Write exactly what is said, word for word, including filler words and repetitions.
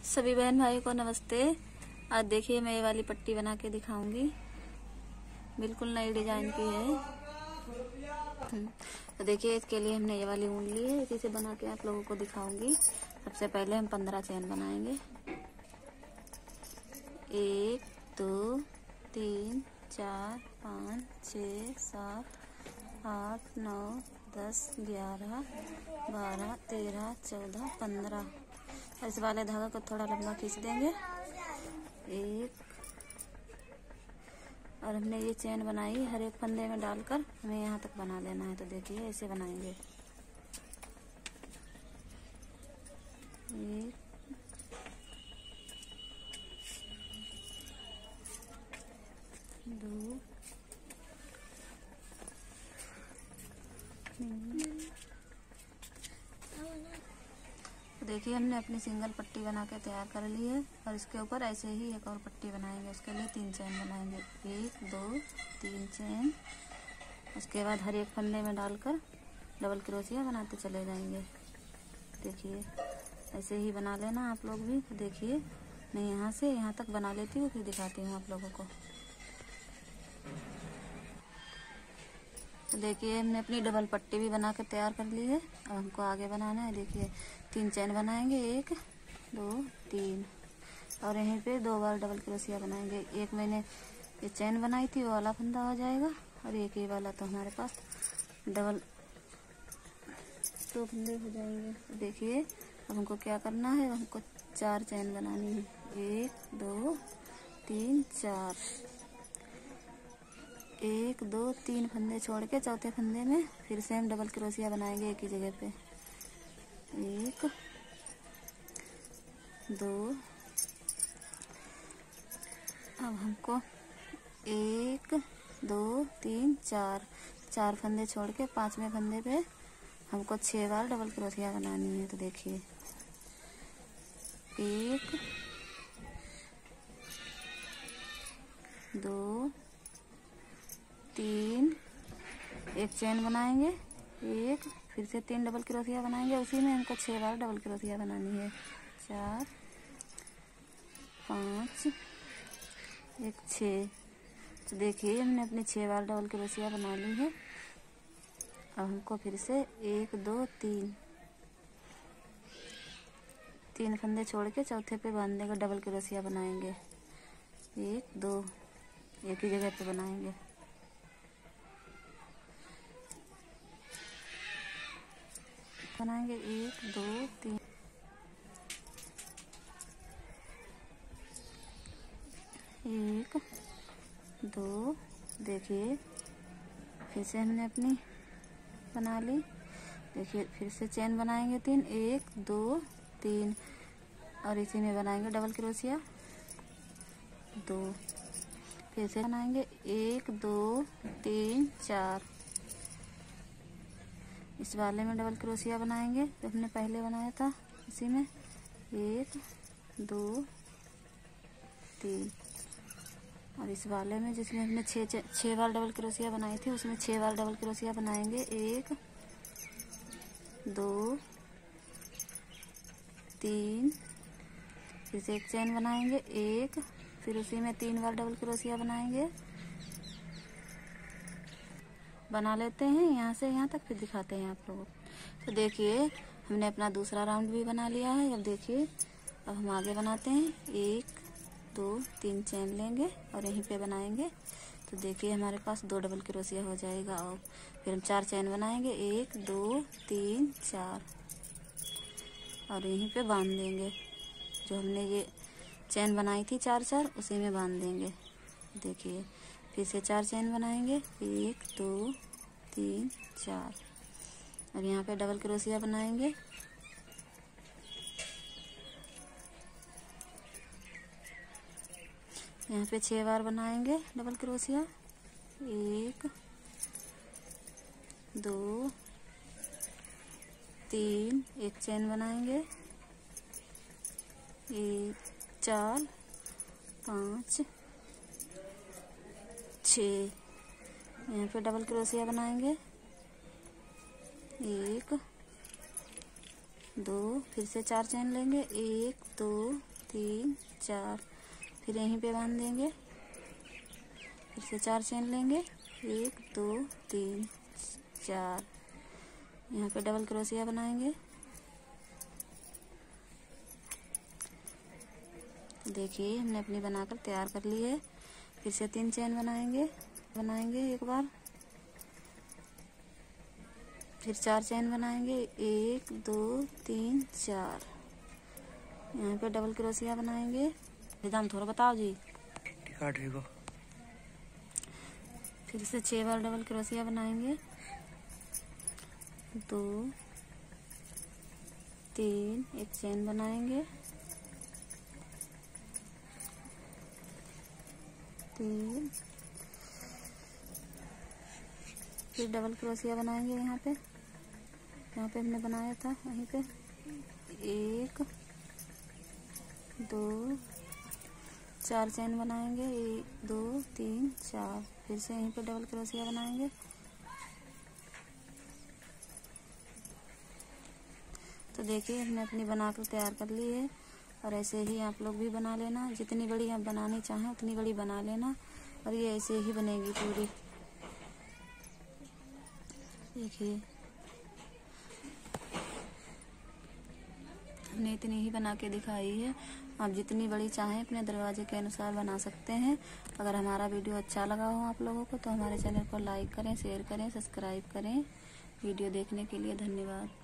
सभी बहन भाई को नमस्ते। आज देखिए मैं ये वाली पट्टी बना के दिखाऊंगी, बिल्कुल नई डिजाइन की है। तो देखिए इसके लिए हमने ये वाली ऊन ली है, इसी से बना के आप लोगों को दिखाऊंगी। सबसे पहले हम पंद्रह चैन बनाएंगे। एक दो तीन चार पाँच छः सात आठ नौ दस ग्यारह बारह तेरह चौदह पंद्रह। इस वाले धागा को थोड़ा लंबा खींच देंगे। एक और हमने ये चैन बनाई हर एक फंदे में डालकर हमें यहाँ तक बना लेना है। तो देखिए ऐसे बनाएंगे। एक दो देखिए हमने अपनी सिंगल पट्टी बना के तैयार कर ली है और इसके ऊपर ऐसे ही एक और पट्टी बनाएंगे। उसके लिए तीन चैन बनाएंगे, एक दो तीन चैन। उसके बाद हर एक फंदे में डालकर डबल क्रोशिया बनाते चले जाएंगे। देखिए ऐसे ही बना लेना आप लोग भी। देखिए मैं यहाँ से यहाँ तक बना लेती हूँ, फिर दिखाती हूँ आप लोगों को। तो देखिए हमने अपनी डबल पट्टी भी बना कर तैयार कर ली है। अब हमको आगे बनाना है। देखिए तीन चैन बनाएंगे, एक दो तीन, और यहीं पे दो बार डबल क्रोशिया बनाएंगे। एक मैंने ये चैन बनाई थी वो वाला फंदा हो जाएगा और एक ये वाला, तो हमारे पास डबल दो फंदे हो जाएंगे। देखिए अब हमको क्या करना है, हमको चार चैन बनानी है। एक दो तीन चार, एक दो तीन फंदे छोड़ के चौथे फंदे में फिर से हम डबल क्रोशिया बनाएंगे एक ही जगह पे। एक दो, अब हमको एक दो तीन चार चार फंदे छोड़ के पांचवें फंदे पे हमको छह बार डबल क्रोशिया बनानी है। तो देखिए एक दो तीन, एक चैन बनाएंगे, एक फिर से तीन डबल क्रोशिया बनाएंगे। उसी में हमको छह बार डबल क्रोशिया बनानी है। चार पाँच एक छः। तो देखिए हमने अपनी छह बार डबल क्रोशिया बना ली है। अब हमको फिर से एक दो तीन तीन फंदे छोड़ के चौथे पे बांधने का डबल क्रोशिया बनाएंगे। एक दो एक ही जगह पे बनाएंगे। बनाएंगे एक दो तीन, एक दो। देखिए फिर से हमने अपनी बना ली। देखिए फिर से चैन बनाएंगे तीन, एक दो तीन, और इसी में बनाएंगे डबल क्रोशिया दो। फिर से बनाएंगे एक दो तीन चार, इस वाले में डबल क्रोशिया बनाएंगे जो हमने पहले बनाया था इसी में। एक दो तीन, और इस वाले में जिसमें हमने छः छः बार डबल क्रोशिया बनाई थी उसमें छः बार डबल क्रोशिया बनाएंगे। एक दो तीन, फिर से एक चैन बनाएंगे, एक, फिर उसी में तीन बार डबल क्रोशिया बनाएंगे। बना लेते हैं यहाँ से यहाँ तक, फिर दिखाते हैं आप लोगों को। तो देखिए हमने अपना दूसरा राउंड भी बना लिया है। अब देखिए अब हम आगे बनाते हैं। एक दो तीन चैन लेंगे और यहीं पे बनाएंगे। तो देखिए हमारे पास दो डबल क्रोशिया हो जाएगा। और फिर हम चार चैन बनाएंगे, एक दो तीन चार, और यहीं पे बांध देंगे। जो हमने ये चैन बनाई थी चार चार उसी में बांध देंगे। देखिए फिर से चार चैन बनाएंगे, एक दो तीन चार, और यहाँ पे डबल क्रोशिया बनाएंगे। यहाँ पे छह बार बनाएंगे डबल क्रोशिया। एक दो तीन, एक चैन बनाएंगे, एक चार पाँच छः, यहाँ पे डबल क्रोशिया बनाएंगे। एक दो, फिर से चार चैन लेंगे, एक दो तीन चार, फिर यहीं पे बांध देंगे, फिर से चार चेन लेंगे, एक दो तीन चार, यहाँ पे डबल क्रोशिया बनाएंगे। देखिए हमने अपनी बनाकर तैयार कर ली है। फिर से तीन चेन बनाएंगे बनाएंगे एक बार, फिर चार चेन बनाएंगे, एक दो तीन चार, यहाँ पे डबल क्रोशिया बनाएंगे। दाम थोड़ा बताओ जी। ठीक है ठीक है। फिर से छह बार डबल क्रोशिया बनाएंगे, दो तीन, एक चेन बनाएंगे, तीन, फिर डबल क्रोशिया बनाएंगे यहाँ पे यहाँ पे हमने बनाया था, वहीं पे एक दो चार चेन बनाएंगे, एक दो तीन चार, फिर से यहीं पे डबल क्रोशिया बनाएंगे। तो देखिए हमने अपनी बनाकर तैयार कर ली है, और ऐसे ही आप लोग भी बना लेना। जितनी बड़ी आप बनानी चाहें उतनी बड़ी बना लेना, और ये ऐसे ही बनेगी पूरी। देखिए हमने इतनी ही बना के दिखाई है। आप जितनी बड़ी चाहें अपने दरवाजे के अनुसार बना सकते हैं। अगर हमारा वीडियो अच्छा लगा हो आप लोगों को तो हमारे चैनल को लाइक करें, शेयर करें, सब्सक्राइब करें। वीडियो देखने के लिए धन्यवाद।